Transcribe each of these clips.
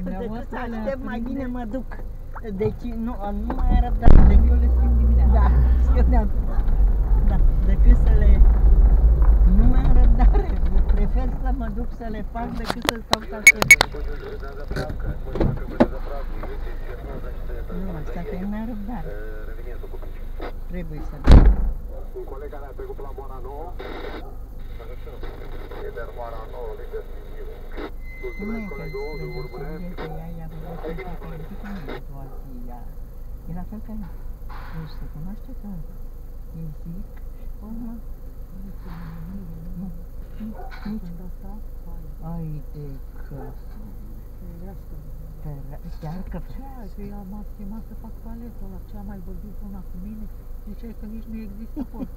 Decât să aștept, mai bine mă duc. Deci nu mai am răbdare. Eu le schimb dimineața. Da, eu da, decât să le... Nu mai am răbdare. Prefer să mă duc să le fac decât să stau să aștept. Nu, asta că nu mai am răbdare. Trebuie să duc. Un coleg care a trecut pe la Moara Nouă. Lider Moara Nouă, lider Sibiu. Mulțumesc, colegul, îl urmăresc. E la fel ca ea. Deci se cunoaște că îi zic și urmă. Nu. Nici asta. Ai de că... Chiar că... Ce? Că m-a chemat să fac toaletul ăla. Ce a mai vorbit una cu mine? Ziceai că nici nu există acolo.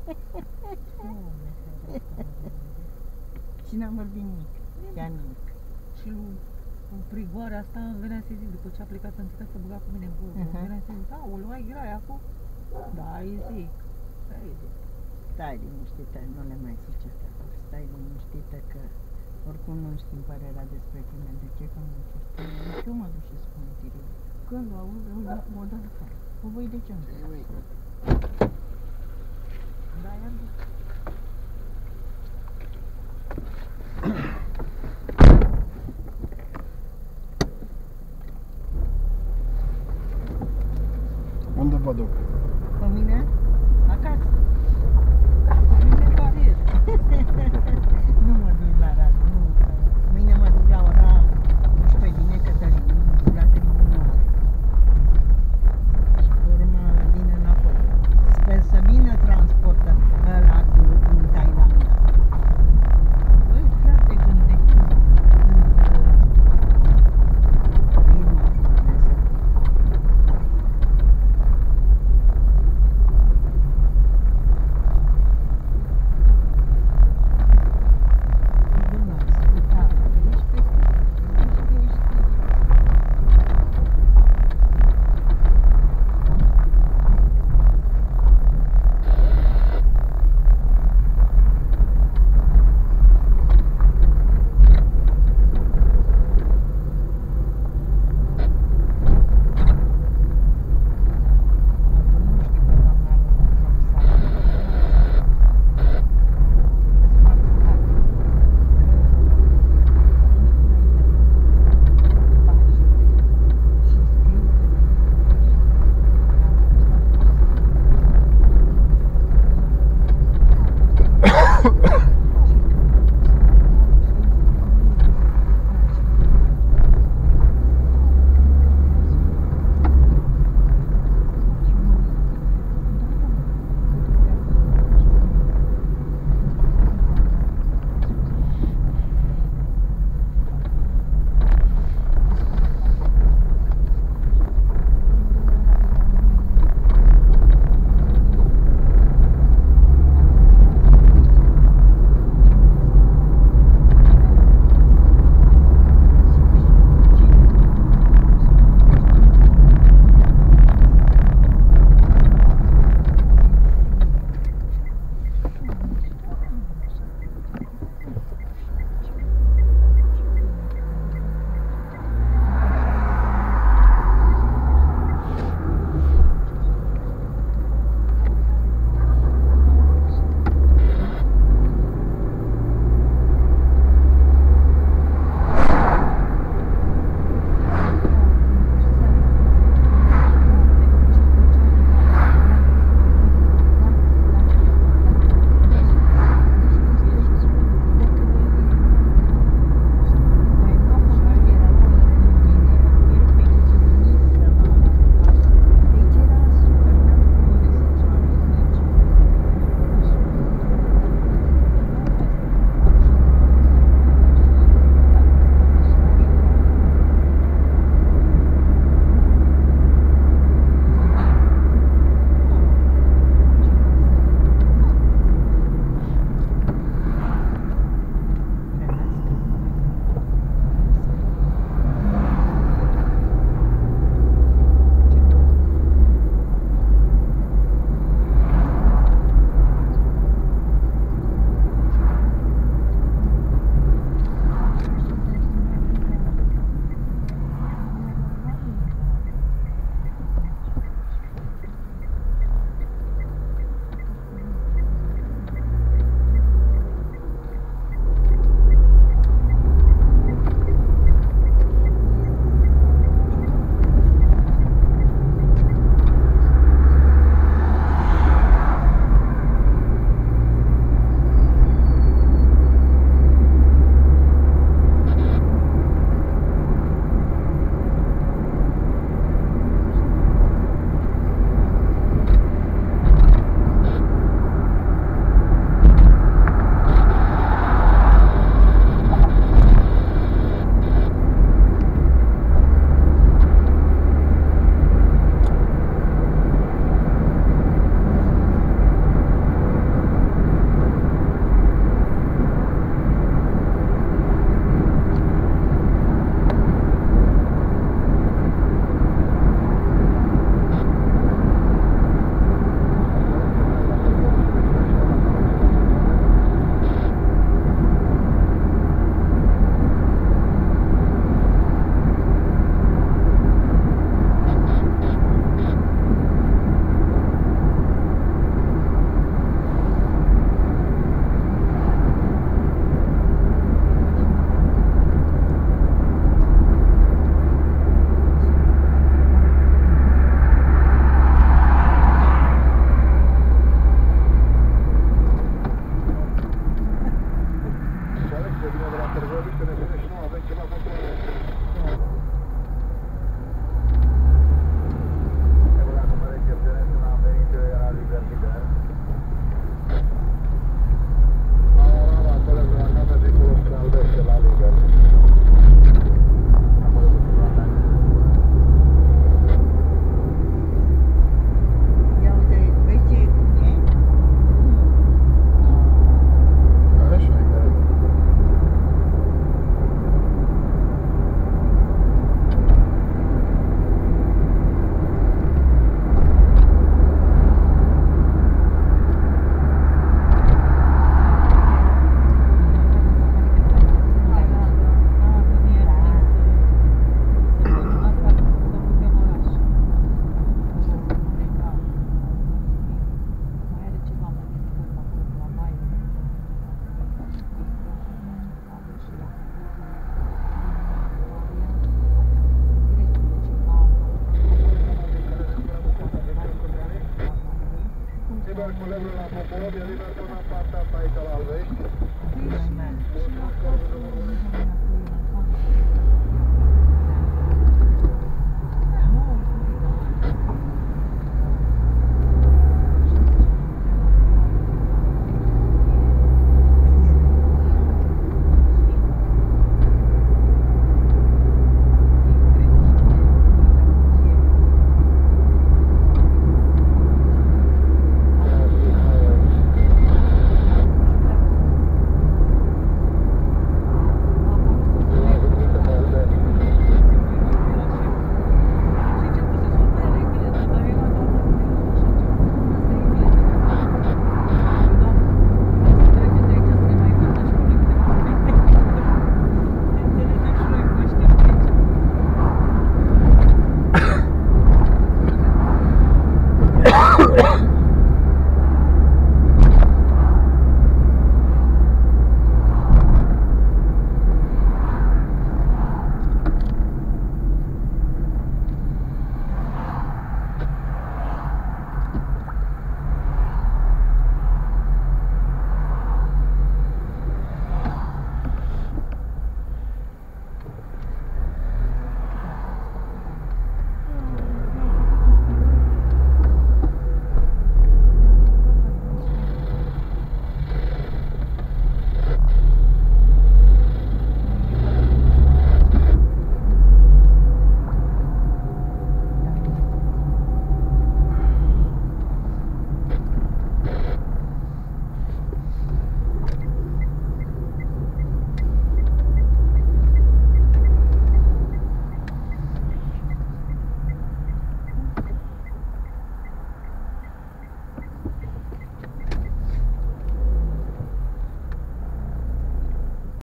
Și n-am vorbit nimic. Chiar nimic. Și în prigoarea asta îmi venea să zic, după ce a plecat să înțeleg să băga cu mine în vorbă, îmi venea să zic, aoleu, ai grai acum? Da, îi zic. Stai liniștită, nu le mai zice asta. Stai liniștită că oricum nu știm părerea despre tine. De ce? Că nu știu. Deci eu mă duc și spun Tiriu. Când o aud, o dă afară. O voi de ce nu? Da, i-am zis. Unde vă duc? Pe mine? Acasă. Mine parier. Nu mă duc la radio, nu. Mâine mă duc la ora 11 din Cătălin, la tribunal. Și pe urmă vin înapoi. Sper să vină transportul ăla din Thailanda. Băi, frate, când vin mă Dumnezeu. probabil că ne vine și nu avem ceva control.